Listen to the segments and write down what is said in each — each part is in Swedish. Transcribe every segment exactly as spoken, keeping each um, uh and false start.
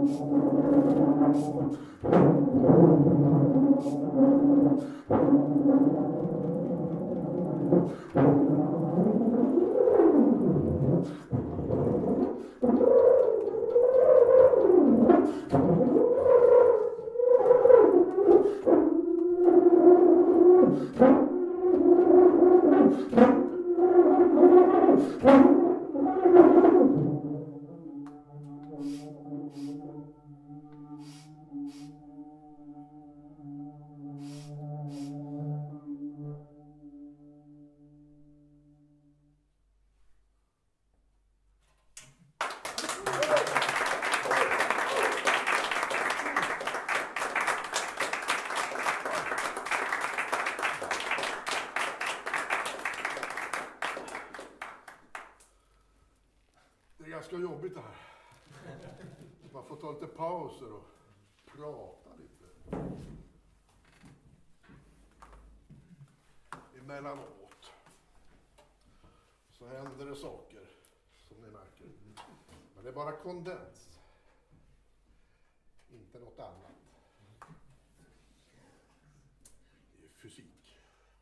Ganska jobbigt det här. Man får ta lite pauser och prata lite. Emellanåt så händer det saker som ni märker. Men det är bara kondens. Inte något annat. Det är fysik.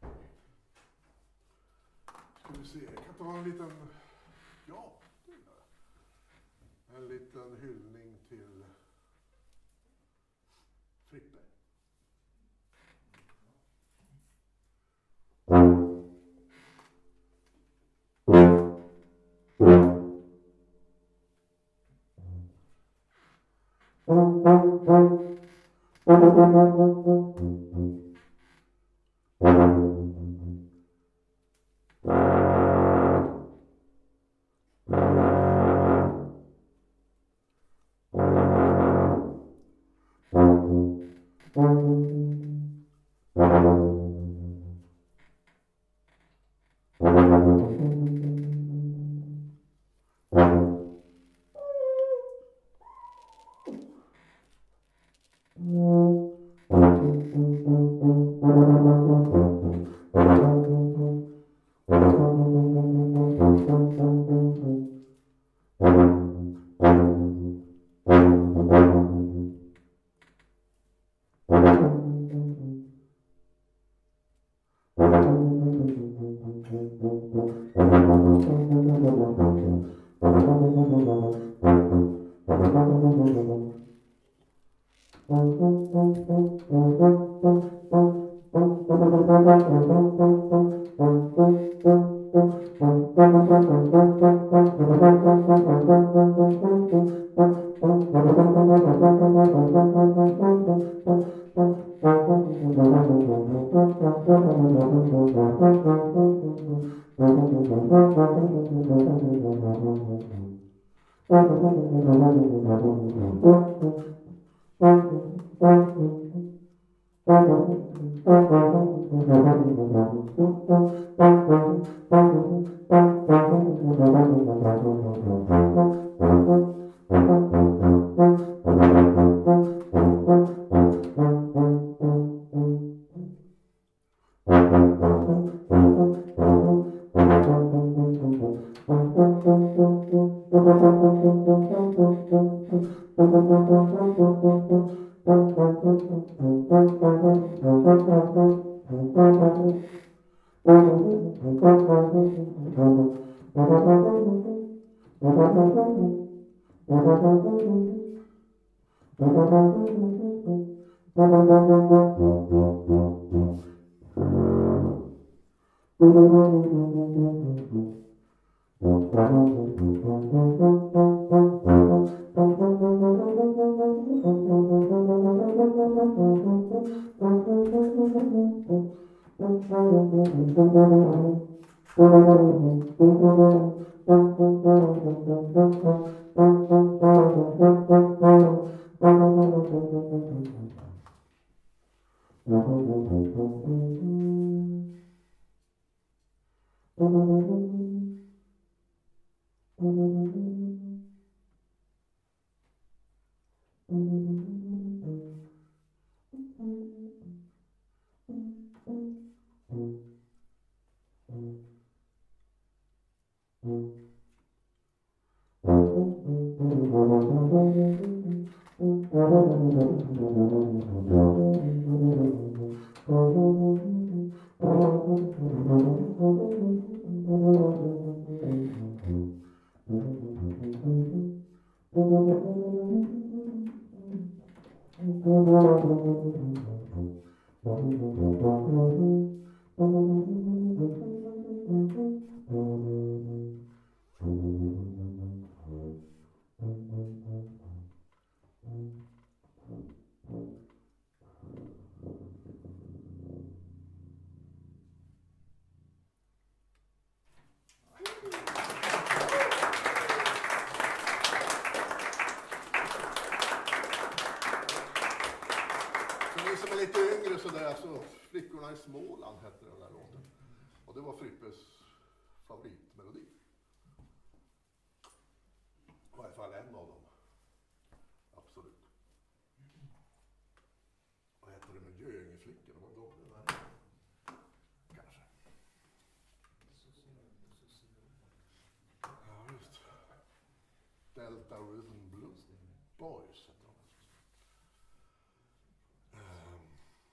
Ska vi se, jag kan ta en liten... Ja. En liten hyllning till Frippe. Hemma i Småland hette den där låten. Och det var Frippes favoritmelodi. I varje fall en av dem. Absolut. Vad heter det med Göingeflickan? De var de där. Kanske. Ja, just. Delta Rhythm Blues Boys heter de. Um.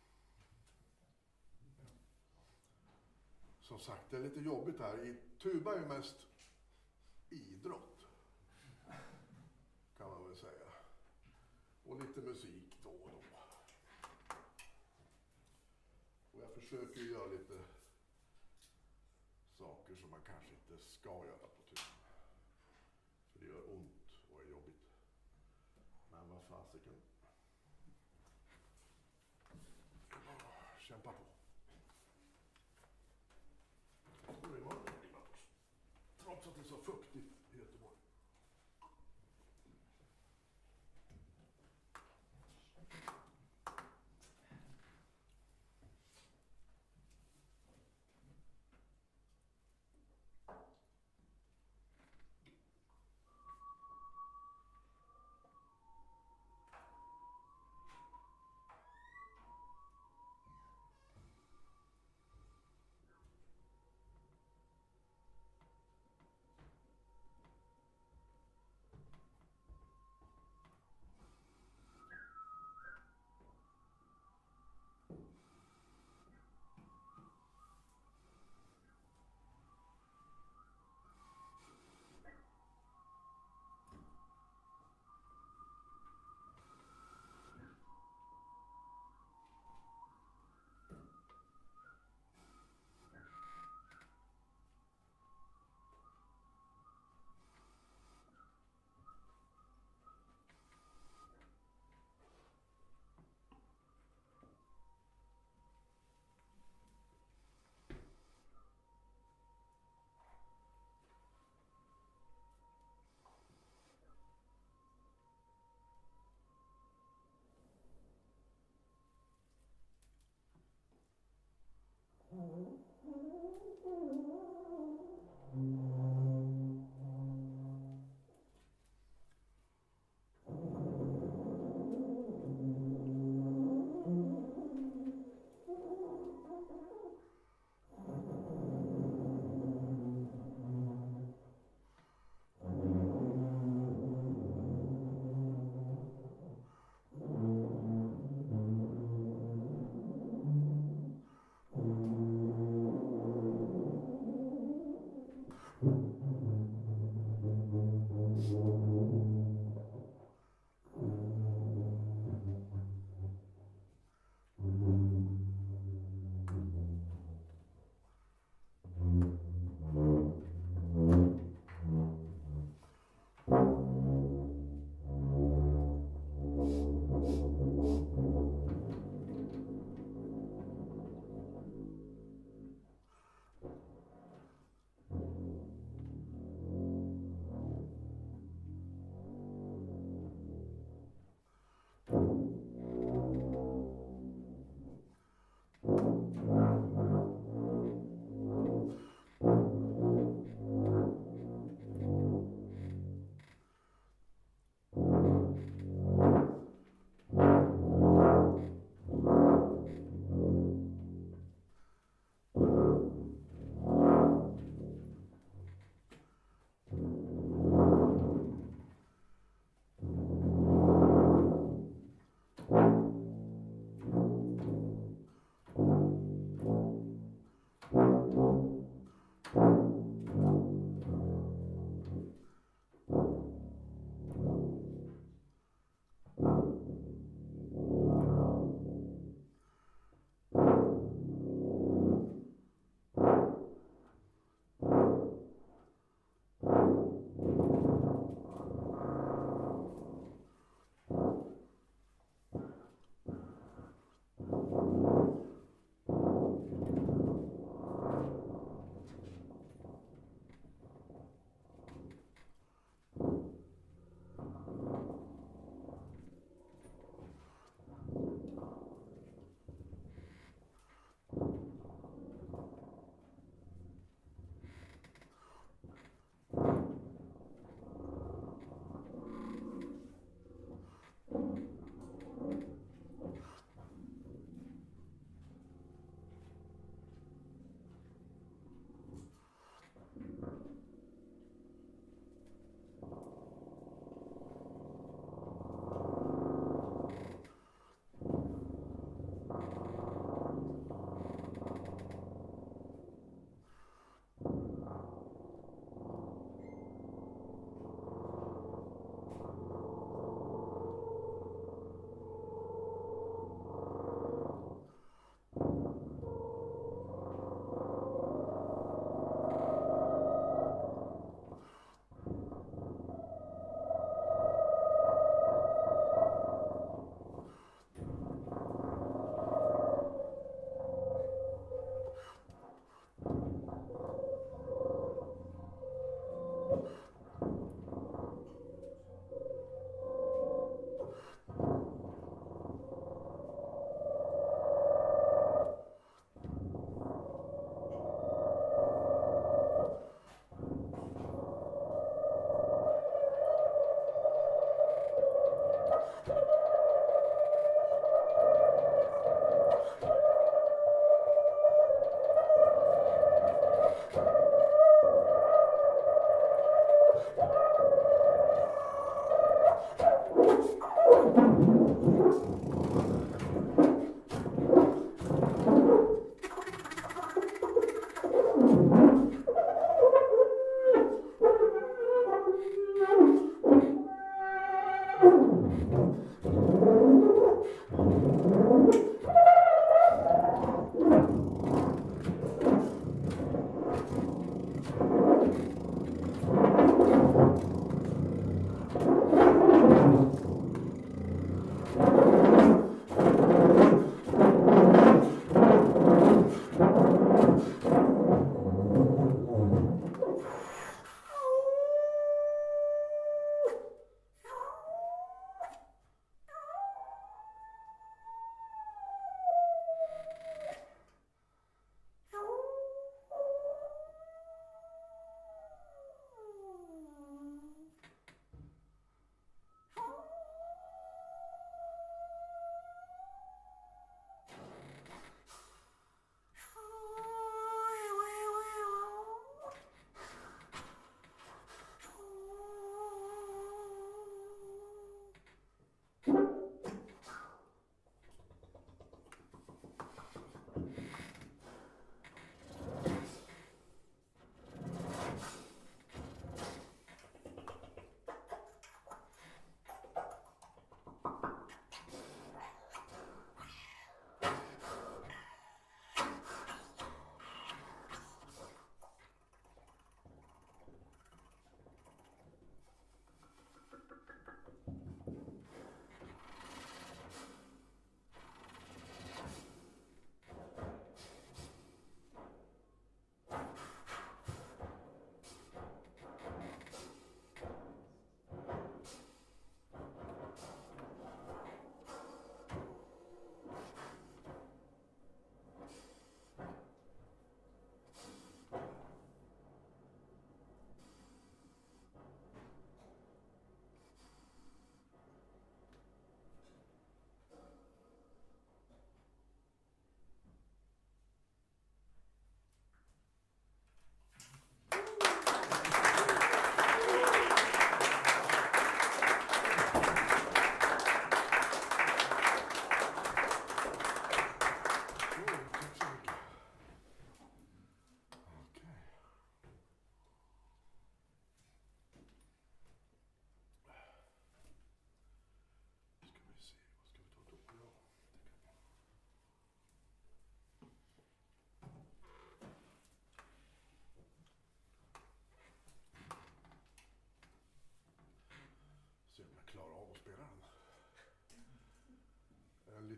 Som sagt, det är lite jobbigt här. I tuba är ju mest idrott. Kan man väl säga. Och lite musik då och då. Och jag försöker göra lite saker som man kanske inte ska göra på tuba. För det gör ont och är jobbigt. Men vad fasiken. Kämpa på. Trots att det är så fuktigt i Göteborg. Mm.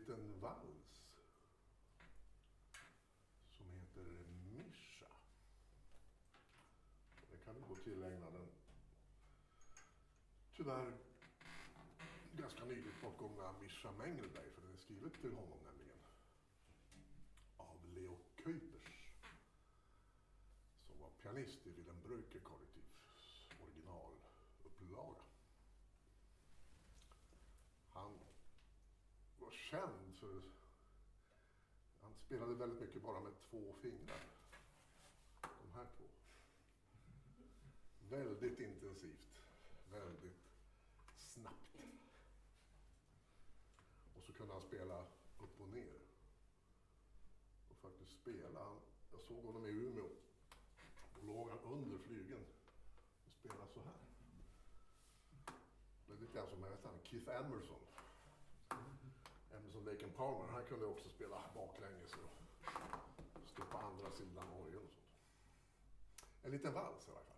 liten vals som heter Mischa. Det kan vi gå tillägna den tyvärr ganska nyligt bortgångna Mischa Mengelberg, för den är skrivet till honom nämligen av Leo Kuipers, som var pianist i den PER-ÅKE kollektivs originalupplaga. Han var känd för han spelade väldigt mycket bara med två fingrar. De här två. Väldigt intensivt. Väldigt snabbt. Och så kunde han spela upp och ner. Och faktiskt spela. Han, jag såg honom i Umeå. Och låg han under flygeln. Och spelade så här. Det är lite grann som jag vet han, Keith Emerson. Emerson Lake and Palmer. Han kunde också spela baklänges och stå på andra sidan orgeln och sånt. En liten vals i alla fall.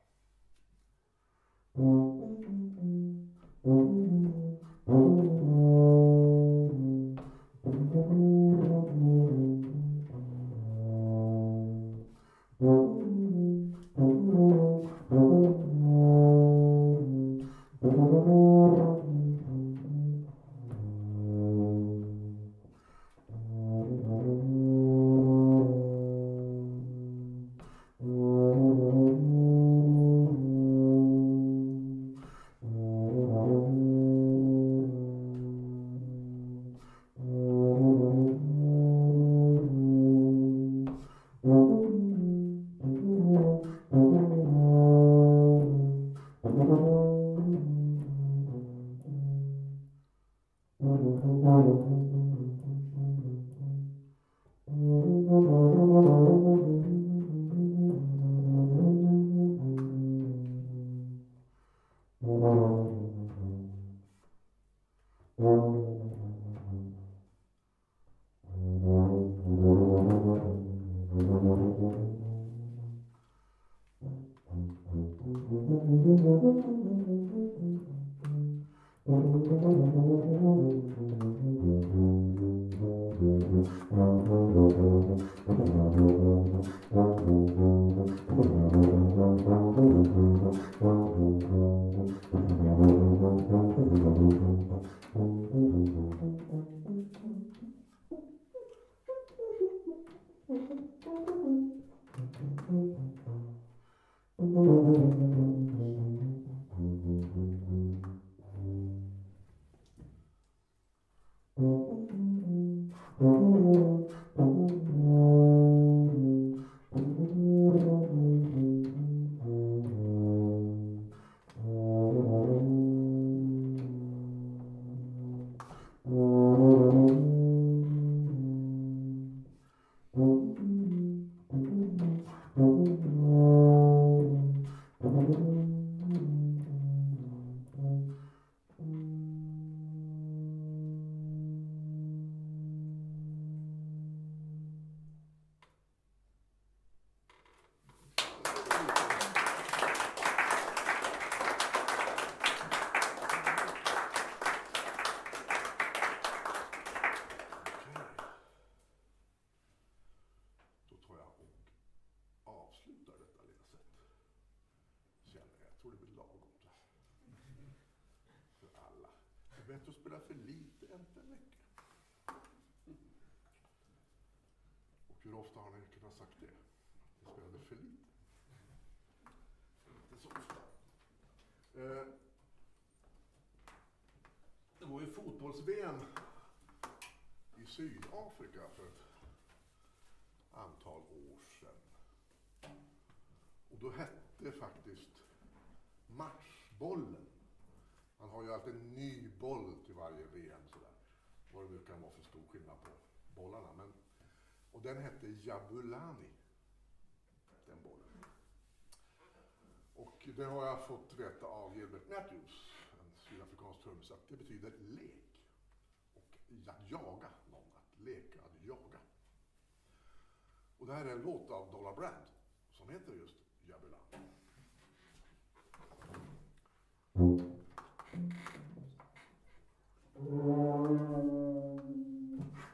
Bättre att spela för lite än för mycket. Och hur ofta har ni kunnat sagt det? Jag spelade för lite. Inte så ofta. Eh, det var ju fotbolls-V M i Sydafrika för ett antal år sedan. Och då hette faktiskt matchbollen. Man har ju alltid en ny boll till varje V M sådär. Vad det nu kan vara för stor skillnad på bollarna. Men, och den hette Jabulani. Den bollen. Och det har jag fått veta av Gilbert Matthews, en sydafrikansk trummis, att det betyder lek. Och att jaga någon. Att leka, att jaga. Och det här är en låt av Dollar Brand som heter just Jabulani. Mm.